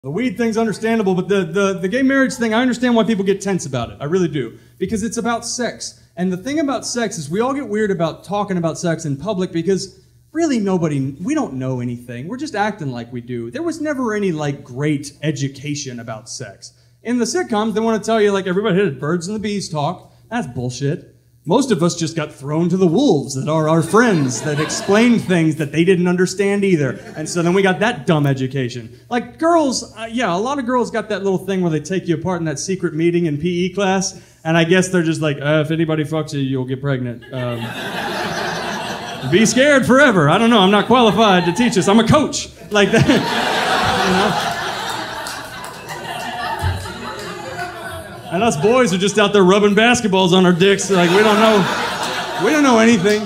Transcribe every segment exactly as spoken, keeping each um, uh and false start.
The weed thing's understandable, but the, the, the gay marriage thing, I understand why people get tense about it. I really do. Because it's about sex. And the thing about sex is we all get weird about talking about sex in public because really nobody, we don't know anything. We're just acting like we do. There was never any, like, great education about sex. In the sitcoms, they want to tell you, like, everybody hit birds and the bees talk. That's bullshit. Most of us just got thrown to the wolves that are our friends that explained things that they didn't understand either. And so then we got that dumb education. Like girls, uh, yeah, a lot of girls got that little thing where they take you apart in that secret meeting in P E class. And I guess they're just like, uh, if anybody fucks you, you'll get pregnant. Um, be scared forever. I don't know. I'm not qualified to teach this. I'm a coach. Like that. You know? And us boys are just out there rubbing basketballs on our dicks. Like, we don't know, we don't know anything.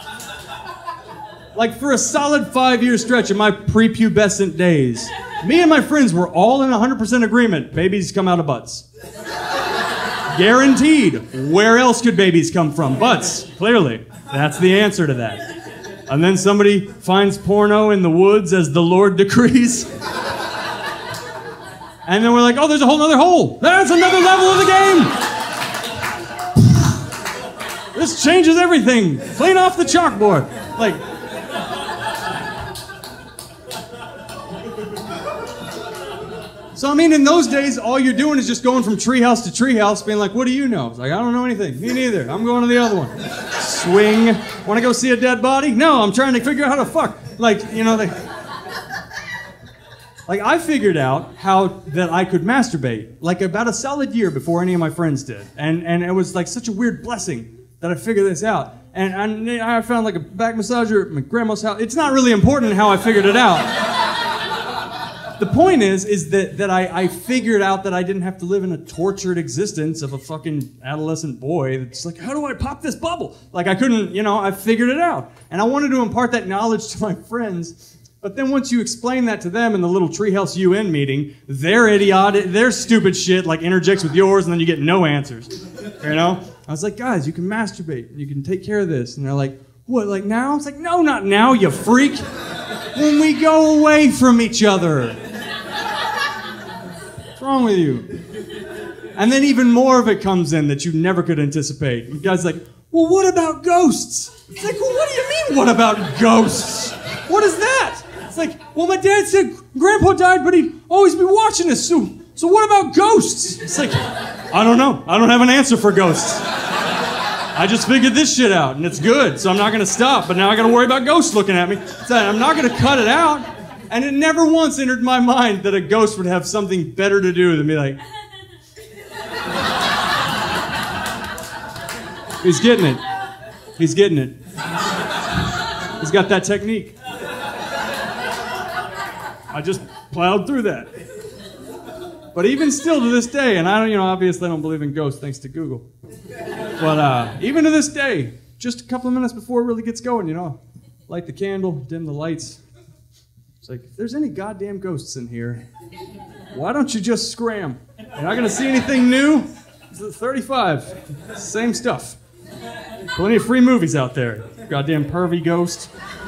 Like, for a solid five-year stretch of my prepubescent days, me and my friends were all in one hundred percent agreement. Babies come out of butts. Guaranteed. Where else could babies come from? Butts, clearly. That's the answer to that. And then somebody finds porno in the woods as the Lord decrees. And then we're like, oh, there's a whole other hole. That's another level of the game. This changes everything. Clean off the chalkboard. Like, so I mean, in those days, all you're doing is just going from treehouse to treehouse, being like, what do you know? It's like, I don't know anything. Me neither. I'm going to the other one. Swing. Want to go see a dead body? No, I'm trying to figure out how to fuck. Like, you know, they... Like, I figured out how that I could masturbate, like, about a solid year before any of my friends did. And and it was, like, such a weird blessing that I figured this out. And, and I found, like, a back massager at my grandma's house. It's not really important how I figured it out. The point is, is that, that I, I figured out that I didn't have to live in a tortured existence of a fucking adolescent boy that's like, how do I pop this bubble? Like, I couldn't, you know, I figured it out. And I wanted to impart that knowledge to my friends. But then once you explain that to them in the little Treehouse U N meeting, their idiotic, their stupid shit like interjects with yours, and then you get no answers. You know? I was like, guys, you can masturbate, you can take care of this. And they're like, what, like now? I was like, no, not now, you freak. When we go away from each other. What's wrong with you? And then even more of it comes in that you never could anticipate. You guys are like, well, what about ghosts? It's like, well, what do you mean, what about ghosts? What is that? It's like, well, my dad said Grandpa died, but he'd always be watching us. So, so what about ghosts? It's like, I don't know. I don't have an answer for ghosts. I just figured this shit out, and it's good, so I'm not going to stop. But now I got to worry about ghosts looking at me. So I'm not going to cut it out. And it never once entered my mind that a ghost would have something better to do than be like, he's getting it. He's getting it. He's got that technique. I just plowed through that. But even still to this day, and I don't, you know, obviously I don't believe in ghosts thanks to Google. But uh, even to this day, just a couple of minutes before it really gets going, you know, light the candle, dim the lights. It's like, if there's any goddamn ghosts in here, why don't you just scram? You're not gonna see anything new? It's thirty-five, same stuff. Plenty of free movies out there. Goddamn pervy ghost.